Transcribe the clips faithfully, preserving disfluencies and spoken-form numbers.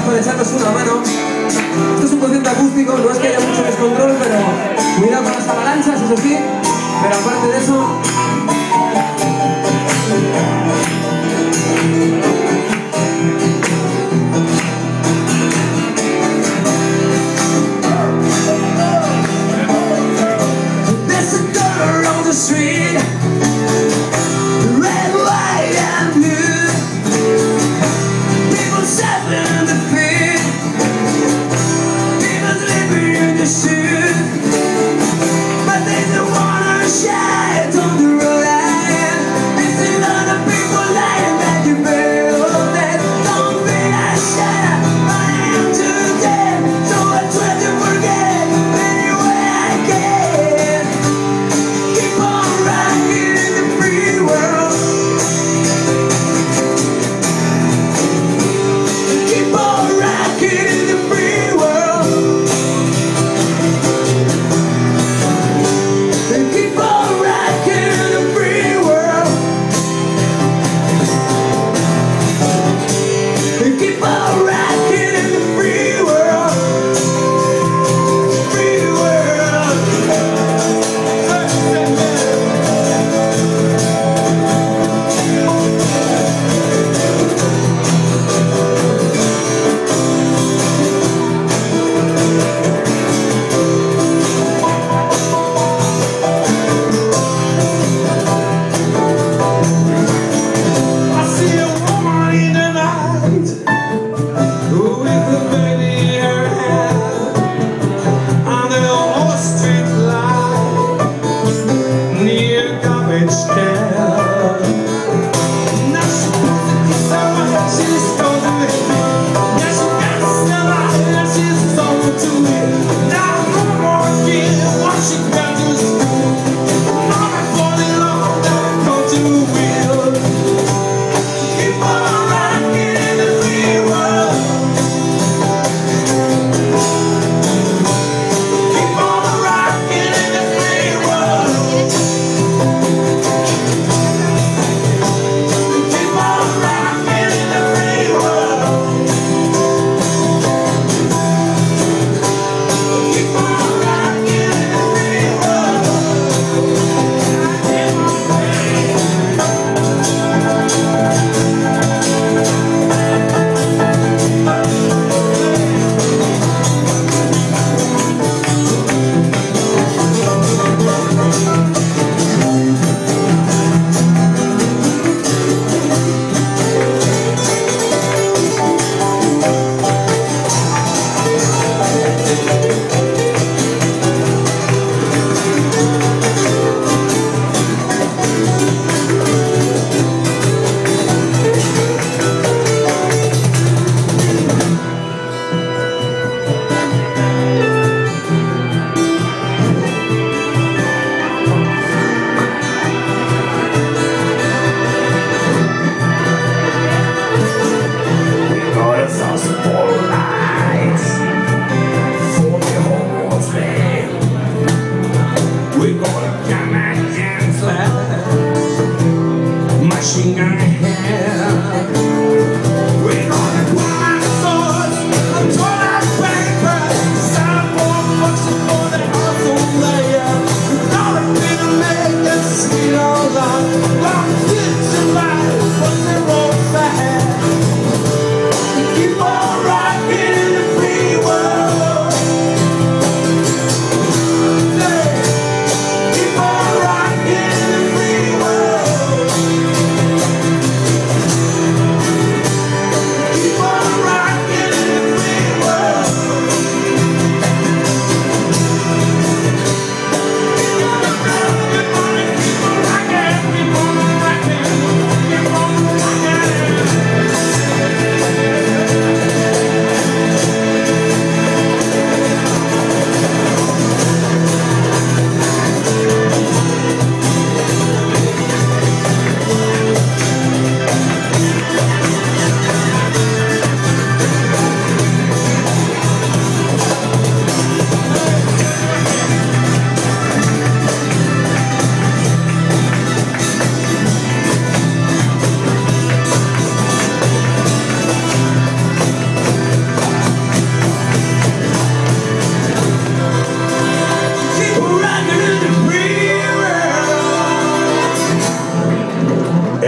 para echarnos una mano. Esto es un concierto acústico, no es que haya mucho descontrol, pero cuidado con las avalanchas, eso sí. Pero aparte de eso... There's a girl on the street, red, white and blue. People stepping the feet, people living in the street, but they don't wanna shine on the road.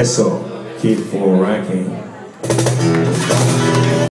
Eso, keep for racking.